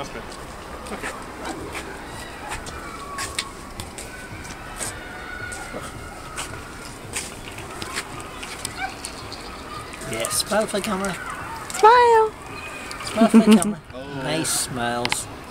That's good. Okay. Yeah, smile for the camera. Smile! Smile for the camera. Oh. Nice smiles.